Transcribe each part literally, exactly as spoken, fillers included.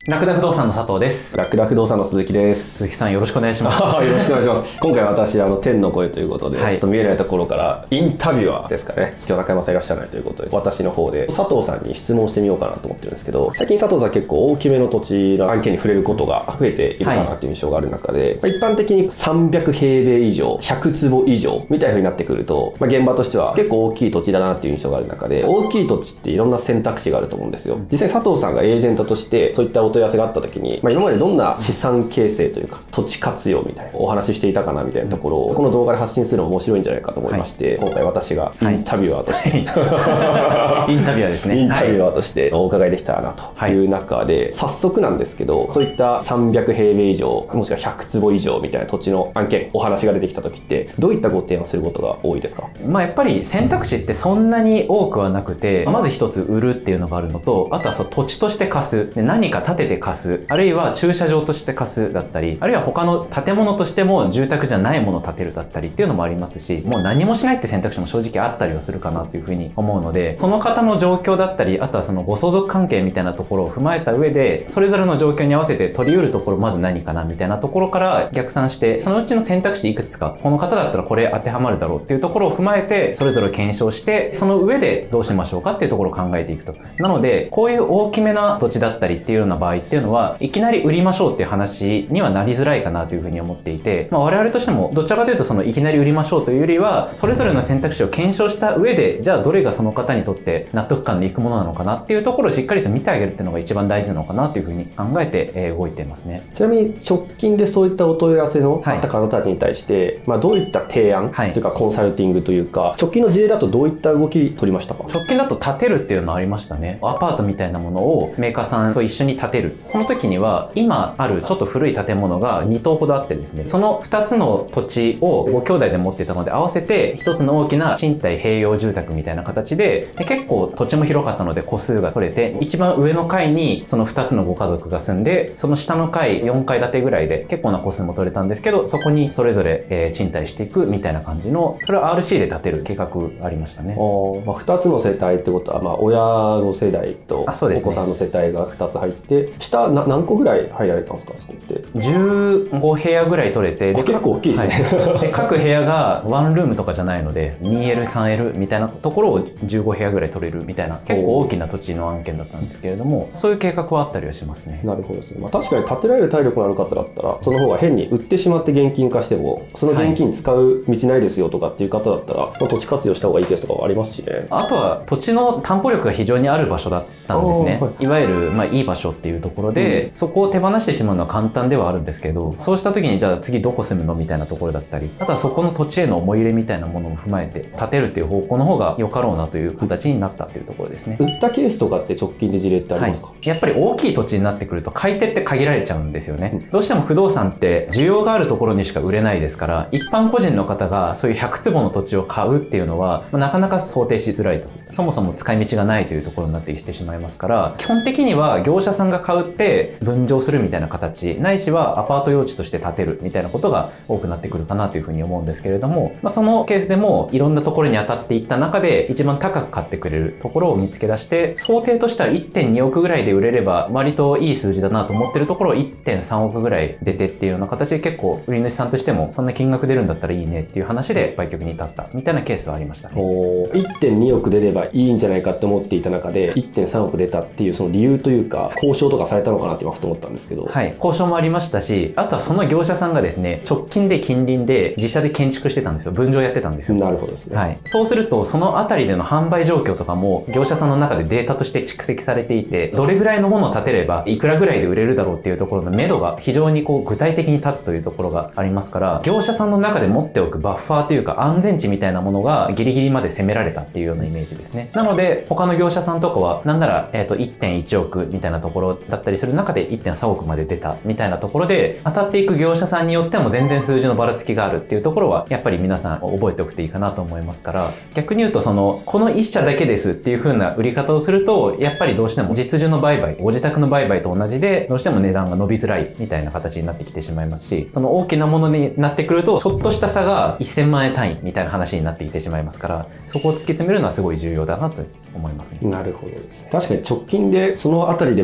ラクダ不動産の佐藤です。 ラクダ不動産の鈴木です。 鈴木さんよろしくお願いします。 よろしくお願いします。今回私あの天の声ということで、はい、見えないところからインタビュアーですかね。今日中山さんいらっしゃらないということで、私の方で佐藤さんに質問してみようかなと思ってるんですけど、最近佐藤さん結構大きめの土地の案件に触れることが増えているかなっていう印象がある中で、はい、一般的にさんびゃくへいべい以上、ひゃくつぼ以上みたいな風になってくると、まあ、現場としては結構大きい土地だなっていう印象がある中で、大きい土地っていろんな選択肢があると思うんですよ。実際佐藤さんがエージェントとしてそういったお問い合わせがあった時に、まあ、今までどんな資産形成というか土地活用みたいなお話ししていたかなみたいなところをこの動画で発信するの面白いんじゃないかと思いまして、はい、今回私がインタビュアーとして、 はい、インタビュアーですね。 インタビュアーとしてお伺いできたらなという中で、はい、早速なんですけど、そういったさんびゃくへいべい以上もしくはひゃくつぼ以上みたいな土地の案件お話が出てきた時ってどういったご提案することが多いですか？ まあやっぱり選択肢ってそんなに多くはなくて、まず一つ売るっていうのがあるのと、あとはそう土地として貸す、で何か建てて貸す、あるいは駐車場として貸すだったり、あるいは他の建物としても住宅じゃないものを建てるだったりっていうのもありますし、もう何もしないって選択肢も正直あったりはするかなというふうに思うので、その方の状況だったり、あとはそのご相続関係みたいなところを踏まえた上で、それぞれの状況に合わせて取り得るところまず何かなみたいなところから逆算して、そのうちの選択肢いくつか、この方だったらこれ当てはまるだろうっていうところを踏まえて、それぞれ検証して、その上でどうしましょうかっていうところを考えていくと。なので、こういう大きめな土地だったりっていうような場合っていうのは、いきなり売りましょうっていう話にはなりづらいかなというふうに思っていて、まあ、我々としてもどちらかというとそのいきなり売りましょうというよりは、それぞれの選択肢を検証した上で、じゃあどれがその方にとって納得感でいくものなのかなっていうところをしっかりと見てあげるっていうのが一番大事なのかなというふうに考えて、えー、動いていますね。 ちなみに直近でそういったお問い合わせのあった方たちに対して、はい、まあ、どういった提案、はい、というかコンサルティングというか、直近の事例だとどういった動き取りましたか？ 直近だと建てるっていうのありましたね。アパートみたいなものをメーカーさんと一緒に建てる。その時には今あるちょっと古い建物がにとうほどあってですね、そのふたつの土地をご兄弟で持っていたので合わせてひとつの大きな賃貸併用住宅みたいな形で、で結構土地も広かったので戸数が取れて、一番上の階にそのふたつのご家族が住んで、その下の階よんかい建てぐらいで結構な戸数も取れたんですけど、そこにそれぞれ、えー、賃貸していくみたいな感じの、それは アールシー で建てる計画ありましたね。 まあ、ふたつの世帯ってことは、まあ、親の世代とお子さんの世帯がふたつ入って、下な何個ぐらい入られたんですか？そこってじゅうごへやぐらい取れて、 で結構大きいですね、 はい、で各部屋がワンルームとかじゃないので にエルさんエル みたいなところをじゅうごへやぐらい取れるみたいな結構大きな土地の案件だったんですけれども、そういう計画はあったりはしますね。 なるほどですね。まあ、確かに建てられる体力のある方だったら、その方が変に売ってしまって現金化してもその現金使う道ないですよとかっていう方だったら、はい、土地活用した方がいいケースとかもありますしね。 あとは土地の担保力が非常にある場所だったんですね、はい、いわゆる、まあ、いい場所っていうところで、うん、そこを手放してしまうのは簡単ではあるんですけど、そうした時にじゃあ次どこ住むのみたいなところだったり、あとはそこの土地への思い入れみたいなものも踏まえて建てるっていう方向の方が良かろうなという形になったっていうところですね。 売ったケースとかって直近で事例ってありますか？はい、 やっぱり大きい土地になってくると買い手って限られちゃうんですよね、うん、どうしても不動産って需要があるところにしか売れないですから、一般個人の方がそういうひゃくつぼの土地を買うっていうのはなかなか想定しづらいと、そもそも使い道がないというところになってきてしまいますから、基本的には業者さんが買うって分譲するみたいな形、ないしはアパート用地として建てるみたいなことが多くなってくるかなというふうに思うんですけれども、まあ、そのケースでもいろんなところに当たっていった中で一番高く買ってくれるところを見つけ出して、想定としては いってんにおくぐらいで売れれば割といい数字だなと思ってるところを いってんさんおくぐらい出てっていうような形で、結構売り主さんとしてもそんな金額出るんだったらいいねっていう話で売却に至ったみたいなケースはありましたね。 いってんにおく出ればいいんじゃないかって思っていた中で いってんさんおく出たっていうその理由というか、交渉とかされたのかなって今ふと思ったんですけど。 はい、交渉もありましたし、あとはその業者さんがですね、直近で近隣で自社で建築してたんですよ。分譲やってたんですよ。 なるほどですね。 はい、そうするとその辺りでの販売状況とかも業者さんの中でデータとして蓄積されていて、どれぐらいのものを建てればいくらぐらいで売れるだろうっていうところの目処が非常にこう具体的に立つというところがありますから、業者さんの中で持っておくバッファーというか安全値みたいなものがギリギリまで攻められたっていうようなイメージですね。なので他の業者さんとかはなんなら、えー、と いってんいちおくみたいなところだったりする中で いってんさんおくまで出たみたいなところで、当たっていく業者さんによっても全然数字のばらつきがあるっていうところはやっぱり皆さん覚えておくといいかなと思いますから、逆に言うとそのこのいっ社だけですっていう風な売り方をすると、やっぱりどうしても実需の売買、ご自宅の売買と同じでどうしても値段が伸びづらいみたいな形になってきてしまいますし、その大きなものになってくるとちょっとした差がせんまんえん単位みたいな話になってきてしまいますから、そこを突き詰めるのはすごい重要だなと思いますね。 なるほどです。確かに直近でそのあたりで売買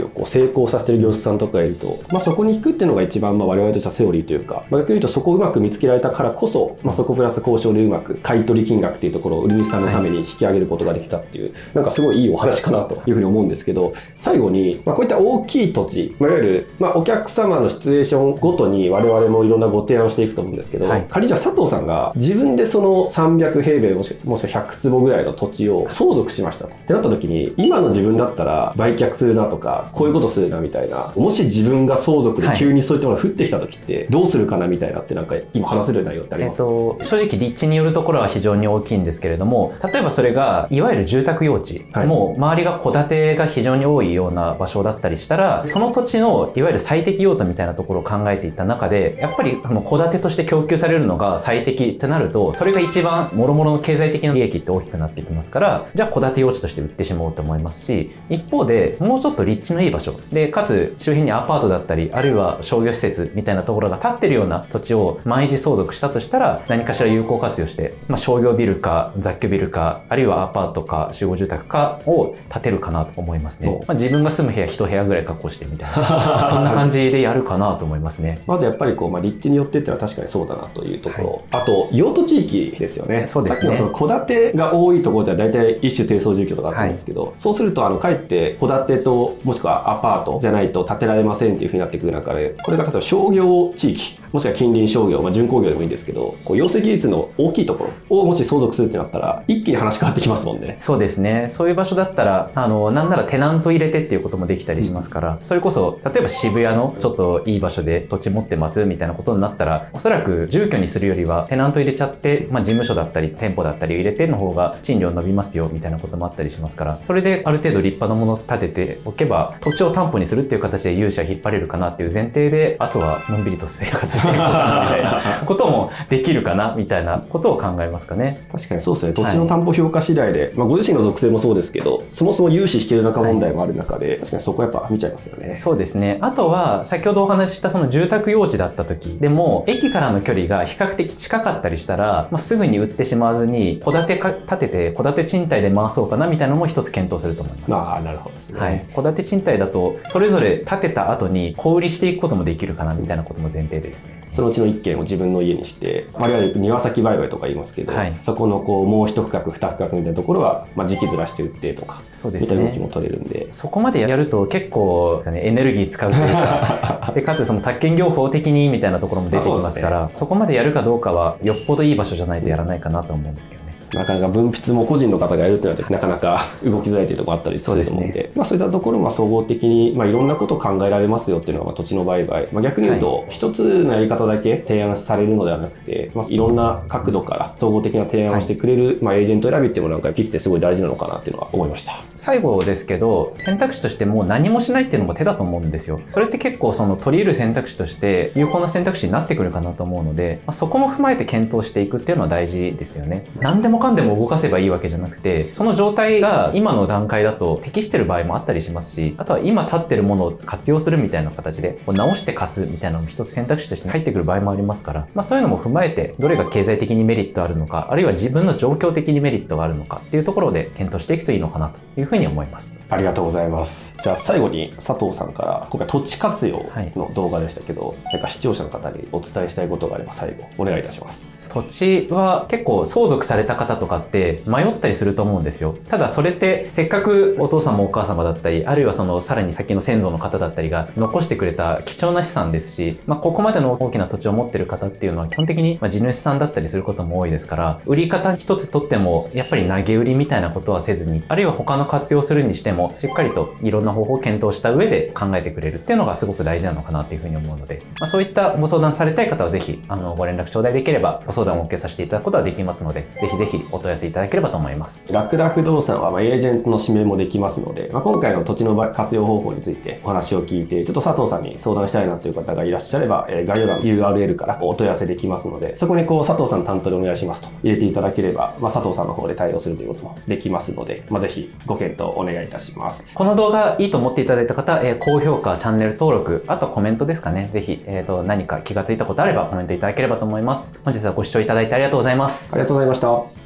をこう成功させてる業者さんとかがいると、まあ、そこに引くっていうのが一番まあ我々としてはセオリーというか、まあ、逆に言うとそこをうまく見つけられたからこそ、まあ、そこプラス交渉でうまく買い取り金額っていうところを売り主さんのために引き上げることができたっていう、はい、なんかすごいいいお話かなというふうに思うんですけど、最後に、まあ、こういった大きい土地、まあ、いわゆる、まあ、お客様のシチュエーションごとに我々もいろんなご提案をしていくと思うんですけど、はい、仮にじゃあ佐藤さんが自分でそのさんびゃくへいべいもしもしくはひゃくつぼぐらいの土地を相続しましたとってなった時に、今の自分だったら売却するなとかこういうことするなみたいな、もし自分が相続で急にそういったものが降ってきた時ってどうするかなみたいなって、なんか今話せる内容ってありますか？ えっと、正直立地によるところは非常に大きいんですけれども、例えばそれがいわゆる住宅用地、はい、もう周りが戸建てが非常に多いような場所だったりしたら、その土地のいわゆる最適用途みたいなところを考えていった中で、やっぱりあの戸建てとして供給されるのが最適ってなると、それが一番もろもろの経済的な利益って大きくなっていきますから、じゃあ戸建て用地として売ってしまおうと思いますし、一方でもうちょっと立地のいい場所で、かつ周辺にアパートだったり、あるいは商業施設みたいなところが建ってるような土地を毎日相続したとしたら、何かしら有効活用して、まあ、商業ビルか雑居ビルか、あるいはアパートか集合住宅かを建てるかなと思いますね。まあ、自分が住む部屋いち部屋ぐらい確保してみたいなそんな感じでやるかなと思いますね。 まずやっぱりこう、まあ、立地によってっていうのは確かにそうだなというところ、はい、あと用途地域ですよね。 そうですね。 さっきのその戸建てが多いところでは大体一種低層住居とかあったんですけど、はい、そうするとあのかえって戸建てともしくはアパートじゃないと建てられませんっていうふうになってくる中で、これが例えば商業地域もしくは近隣商業、まあ、準工業でもいいんですけど、こう容積率の大きいところをもし相続するってなったら一気に話変わってきますもんね。 そうですね。そういう場所だったらあのなんならテナント入れてっていうこともできたりしますから、うん、それこそ例えば渋谷のちょっといい場所で土地持ってますみたいなことになったら、おそらく住居にするよりはテナント入れちゃって、まあ、事務所だったり店舗だったり入れての方が賃料伸びますよみたいなこともあったりしますから、それである程度立派なものを建てておけば土地を担保にするっていう形で融資は引っ張れるかなっていう前提で、あとはのんびりと生活していくかなみたいなこともできるかなみたいなことを考えますかね。 確かにそうですね。土地の担保評価次第で、はい、まあ、ご自身の属性もそうですけど、そもそも融資引ける中問題もある中で、はい、確かにそこはやっぱ見ちゃいますよね。 そうですね。あとは先ほどお話ししたその住宅用地だった時でも、駅からの距離が比較的近かったりしたら、まあ、すぐに売ってしまわずに戸建てか建てて戸建て賃貸で回そうかなみたいなのも一つ検討すると思います。 ああ、なるほどですね。 はい。戸建て賃貸だとそれぞれ建てた後に小売りしていくこともできるかなみたいなことも前提でですね。 そのうちの一軒を自分の家にして、いわゆる庭先売買とか言いますけど、はい、そこのこうもう一区画二区画みたいなところは、まあ、時期ずらして売ってとか、そうですね、みたいな動きも取れるんで、 そこまでやると結構、ね、エネルギー使うというかでかつその宅建業法的にみたいなところも出てきますから、 そ, ね、そこまでやるかどうかはよっぽどいい場所じゃないとやらないかなと思うんですけどね。 なかなか分泌も個人の方がやるってなるとなかなか動きづらいというところがあったりすると思うので、そうですね、まあ、そういったところも総合的に、まあ、いろんなことを考えられますよっていうのが、まあ、土地の売買、まあ、逆に言うと一つのやり方だけ提案されるのではなくて、まあ、いろんな角度から総合的な提案をしてくれる、はい、まあ、エージェント選びっていうのもなんかキッズですごい大事なのかなっていうのは思いました。 最後ですけど、選択肢としてもう何もしないっていうのも手だと思うんですよ。それって結構その取り入る選択肢として有効な選択肢になってくるかなと思うので、まあ、そこも踏まえて検討していくっていうのは大事ですよね。何でもかんでも動かせばいいいいわけじゃなくて、その状態が今の段階だと適してる場合もあったりしますし、あとは今立ってるものを活用するみたいな形で直して貸すみたいなのも一つ選択肢として入ってくる場合もありますから、まあ、そういうのも踏まえてどれが経済的にメリットあるのか、あるいは自分の状況的にメリットがあるのかっていうところで検討していくといいのかなというふうに思います。 ありがとうございます。じゃあ最後に佐藤さんから今回土地活用の動画でしたけど、はい、なんか視聴者の方にお伝えしたいことがあれば最後お願いいたします。 土地は結構相続された方とかって迷ったりすると思うんですよ。ただそれってせっかくお父さんもお母様だったり、あるいはそのさらに先の先祖の方だったりが残してくれた貴重な資産ですし、まあ、ここまでの大きな土地を持ってる方っていうのは基本的にまあ地主さんだったりすることも多いですから、売り方一つとってもやっぱり投げ売りみたいなことはせずに、あるいは他の活用するにしてもしっかりといろんな方法を検討した上で考えてくれるっていうのがすごく大事なのかなっていうふうに思うので、まあ、そういったご相談されたい方はぜひあのご連絡頂戴できればご相談をお受けさせていただくことはできますので、ぜひぜひお問い合わせいただければと思います。 ラクダ不動産はまあエージェントの指名もできますので、まあ、今回の土地の活用方法についてお話を聞いてちょっと佐藤さんに相談したいなという方がいらっしゃれば、えー、概要欄の ユーアールエル からお問い合わせできますので、そこにこう佐藤さん担当でお願いしますと入れていただければ、まあ、佐藤さんの方で対応するということもできますので、まあ、ぜひご検討お願いいたします。 この動画いいと思っていただいた方、えー、高評価、チャンネル登録、あとコメントですかね。ぜひ、えーと、何か気がついたことあればコメントいただければと思います。本日はご視聴いただいてありがとうございます。 ありがとうございました。